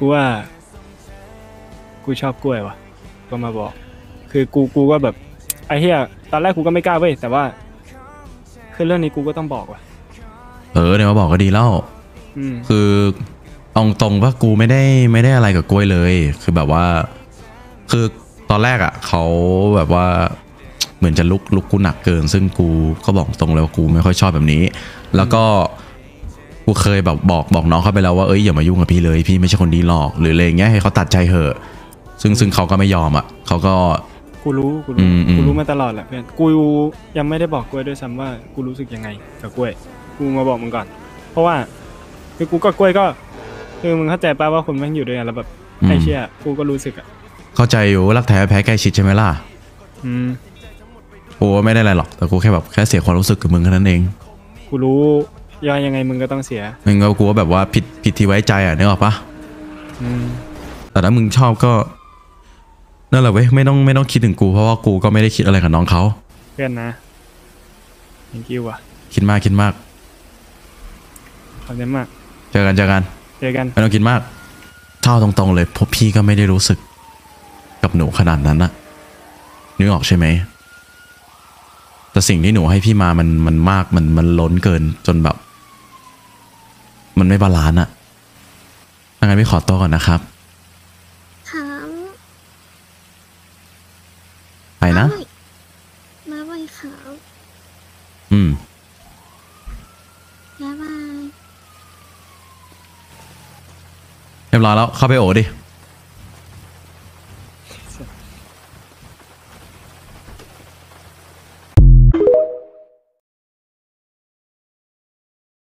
กูว่ากูชอบกล้วยว่ะก็มาบอกคือกูก็แบบไอ้เหี้ยตอนแรกกูก็ไม่กล้าเว้ยแต่ว่าคือเรื่องนี้กูก็ต้องบอกว่ะเดี๋ยวมาบอกก็ดีแล้วคือเอาตรงว่ากูไม่ได้อะไรกับกล้วยเลยคือแบบว่าคือตอนแรกอ่ะเขาแบบว่าเหมือนจะลุกกูหนักเกินซึ่งกูก็บอกตรงเลยว่ากูไม่ค่อยชอบแบบนี้แล้วก็กูเคยแบบบอกน้องเขาไปแล้วว่าอย่ามายุ่งกับพี่เลยพี่ไม่ใช่คนดีหรอกหรืออะไรเงี้ยให้เขาตัดใจเหอะซึ่งเขาก็ไม่ยอมอ่ะเขาก็กูรู้มาตลอดแหละเพื่อนกูยังไม่ได้บอกกล้วยด้วยซ้ำว่ากูรู้สึกยังไงกับกล้วยกูมาบอกมึงก่อนเพราะว่าคือกูกับกล้วยก็คือมึงเข้าใจป่ะว่าคนแม่งอยู่ด้วยกันแล้วแบบไอ้เชี่ยกูก็รู้สึกอ่ะเข้าใจอยู่รักแท้แพ้ใกล้ชิดใช่ไหมล่ะกูไม่ได้อะไรหรอกแต่กูแค่แบบแค่เสียความรู้สึกกับมึงแค่นั้นเองกูรู้ยังไงมึงก็ต้องเสียมึงก็กูว่าแบบว่าผิดที่ไว้ใจนึกออกปะแต่ถ้ามึงชอบก็นั่นแหละเว้ยไม่ต้องคิดถึงกูเพราะว่ากูก็ไม่ได้คิดอะไรกับน้องเขาเพื่อนนะ thank you ว่ะคิดมากขอบคุณมากเจอกันไม่ต้องคิดมากเท่าตรงๆเลยเพราะพี่ก็ไม่ได้รู้สึกกับหนูขนาดนั้นนะนึกออกใช่ไหมแต่สิ่งที่หนูให้พี่มามันมากมันล้นเกินจนแบบมันไม่บาลานซ์อะงั้นพี่ขอตัวก่อนนะครับไปนะมาบ่อยครับบ๊ายบายเรียบร้อยแล้วเข้าไปโอดิ